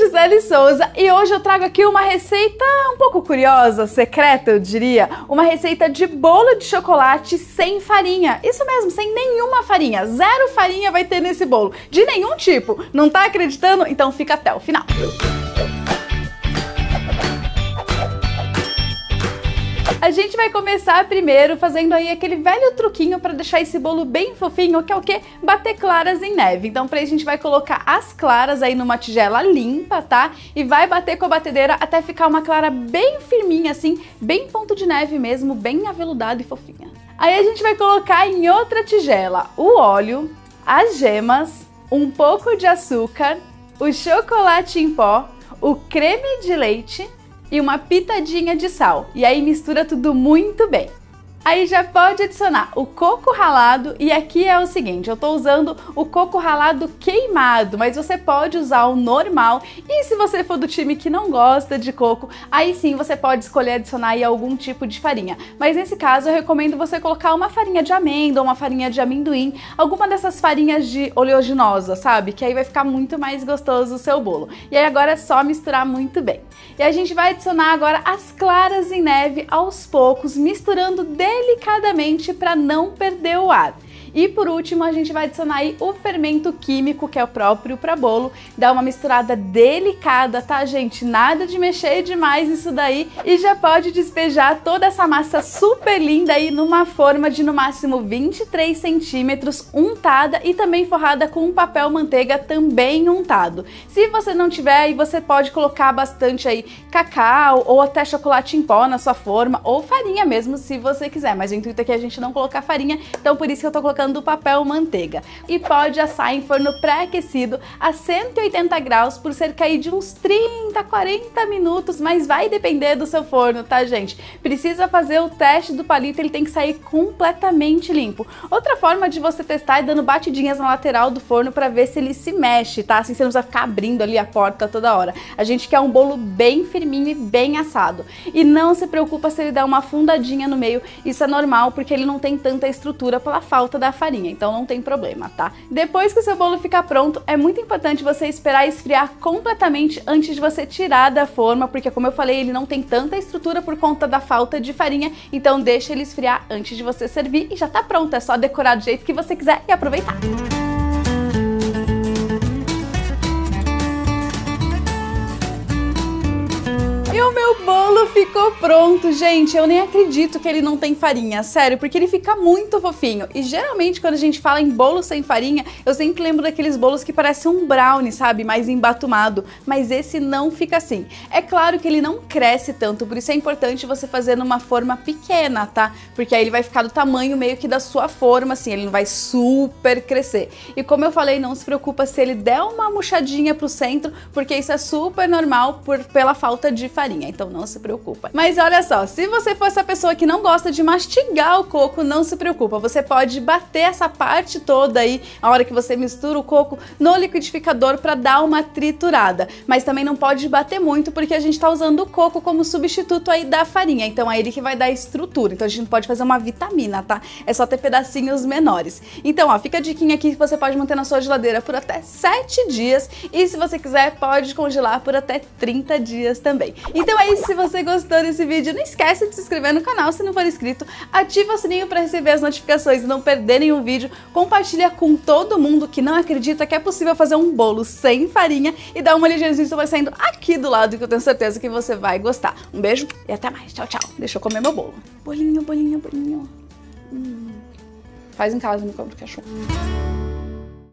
Gisele Souza e hoje eu trago aqui uma receita um pouco curiosa, secreta eu diria, uma receita de bolo de chocolate sem farinha, isso mesmo, sem nenhuma farinha, zero farinha vai ter nesse bolo, de nenhum tipo, não tá acreditando? Então fica até o final. A gente vai começar primeiro fazendo aí aquele velho truquinho para deixar esse bolo bem fofinho, que é o quê? Bater claras em neve. Então para isso a gente vai colocar as claras aí numa tigela limpa, tá? E vai bater com a batedeira até ficar uma clara bem firminha assim, bem ponto de neve mesmo, bem aveludada e fofinha. Aí a gente vai colocar em outra tigela o óleo, as gemas, um pouco de açúcar, o chocolate em pó, o creme de leite e uma pitadinha de sal. E aí mistura tudo muito bem. Aí já pode adicionar o coco ralado e aqui é o seguinte, eu tô usando o coco ralado queimado, mas você pode usar o normal e se você for do time que não gosta de coco, aí sim você pode escolher adicionar aí algum tipo de farinha. Mas nesse caso eu recomendo você colocar uma farinha de amêndoa, uma farinha de amendoim, alguma dessas farinhas de oleaginosa, sabe? Que aí vai ficar muito mais gostoso o seu bolo. E aí agora é só misturar muito bem. E a gente vai adicionar agora as claras em neve aos poucos, misturando delicadamente para não perder o ar. E por último a gente vai adicionar aí o fermento químico, que é o próprio para bolo, dá uma misturada delicada, tá gente? Nada de mexer demais isso daí e já pode despejar toda essa massa super linda aí numa forma de no máximo 23 centímetros, untada e também forrada com um papel manteiga também untado. Se você não tiver aí, você pode colocar bastante aí cacau ou até chocolate em pó na sua forma ou farinha mesmo se você quiser, mas o intuito aqui é a gente não colocar farinha, então por isso que eu tô colocando do papel manteiga. E pode assar em forno pré-aquecido a 180 graus por cerca aí de uns 30, 40 minutos, mas vai depender do seu forno, tá gente? Precisa fazer o teste do palito, ele tem que sair completamente limpo. Outra forma de você testar é dando batidinhas na lateral do forno para ver se ele se mexe, tá? Assim você não precisa ficar abrindo ali a porta toda hora. A gente quer um bolo bem firminho e bem assado. E não se preocupa se ele dá uma afundadinha no meio, isso é normal porque ele não tem tanta estrutura pela falta da farinha, então não tem problema, tá? Depois que o seu bolo ficar pronto, é muito importante você esperar esfriar completamente antes de você tirar da forma, porque como eu falei, ele não tem tanta estrutura por conta da falta de farinha, então deixa ele esfriar antes de você servir e já tá pronto, é só decorar do jeito que você quiser e aproveitar. E o meu bolo ficou pronto, gente, eu nem acredito que ele não tem farinha, sério, porque ele fica muito fofinho. E geralmente quando a gente fala em bolo sem farinha, eu sempre lembro daqueles bolos que parecem um brownie, sabe, mais embatumado, mas esse não fica assim. É claro que ele não cresce tanto, por isso é importante você fazer numa forma pequena, tá? Porque aí ele vai ficar do tamanho meio que da sua forma, assim, ele não vai super crescer. E como eu falei, não se preocupa se ele der uma murchadinha pro centro, porque isso é super normal pela falta de farinha, então não se preocupa. Mas olha só, se você for essa pessoa que não gosta de mastigar o coco, não se preocupa, você pode bater essa parte toda aí, a hora que você mistura o coco no liquidificador para dar uma triturada, mas também não pode bater muito porque a gente tá usando o coco como substituto aí da farinha, então é ele que vai dar estrutura, então a gente não pode fazer uma vitamina, tá? É só ter pedacinhos menores. Então ó, fica a diquinha aqui que você pode manter na sua geladeira por até 7 dias e se você quiser pode congelar por até 30 dias também. Então é isso, se você gostou desse vídeo, não esquece de se inscrever no canal se não for inscrito, ativa o sininho para receber as notificações e não perder nenhum vídeo, compartilha com todo mundo que não acredita que é possível fazer um bolo sem farinha e dá uma ligeirinha que vai saindo aqui do lado que eu tenho certeza que você vai gostar. Um beijo e até mais, tchau, tchau. Deixa eu comer meu bolo. Bolinho, bolinho, bolinho. Faz em casa, não compra cachorro.